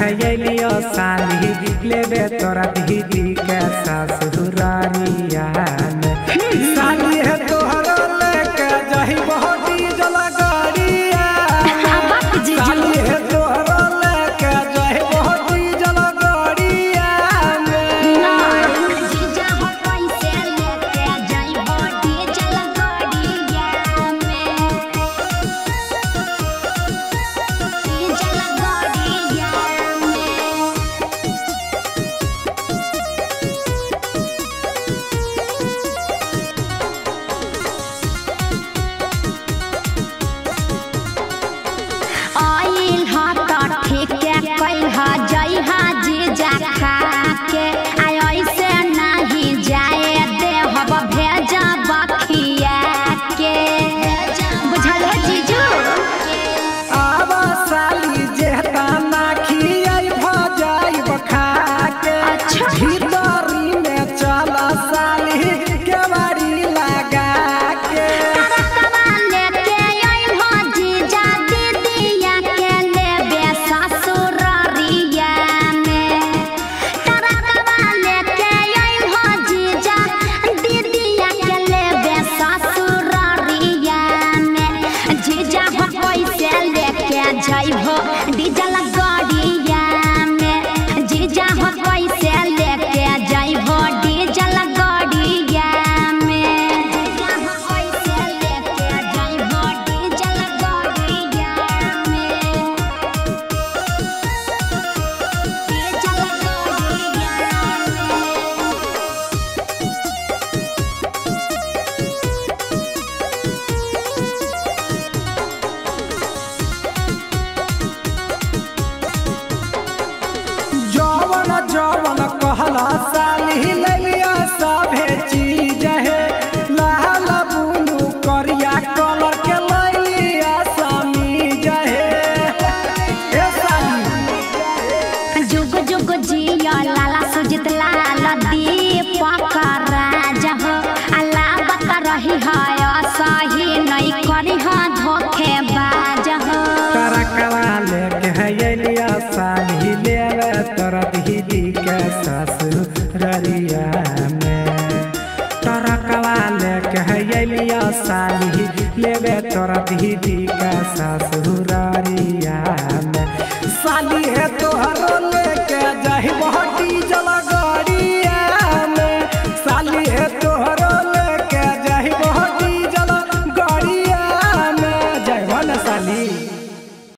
है लियो साली लेबे तोरा दीदी के ससुरारिया साली है तोहरा लेके जाही बहुत डीजल गाड़िया साली है तोहरा लेके जाही बहुत डीजल गाड़िया जीजा हो कैसे लेके जाई बहुत डीजल गाड़िया में डीजल गाड़िया में आइल हा त ठीक के कैल हा जई हा जीजा खा के ऐसे नहीं जाए दे हब भेजा बखिया के बुझल हो जीजू आवा साली जेहता ना खियाई भ जाई बखा के भीतरी में चला साली के बाड़ी लगा के तरकवा लेके आइल हा जीजा दीदिया के लेबे ससुरारिया में तरकवा लेके आइल हा जीजा दीदिया के लेबे ससुरारिया में जीजा हो कैसे लेके जाइबो डीजल गाड़िया में जीजा हो कैसे लेके जाइबो डीजल गाड़िया में जीजा हो कैसे लेके जाइबो डीजल गाड़िया में डीजल गाड़िया में जवन जवन कहला साली ललिया सभे चीज है लाल बुलू करिया कलर के ललिया समीज है ए साली जुग जुग जिया लाला सुजित लाल दीपक राजा हो अल्लाह बता रही है सही नहीं करी है धोखेबाज हो तरकवा लेके है लिया साली लेवे तोरा दीदी के ससुरारिया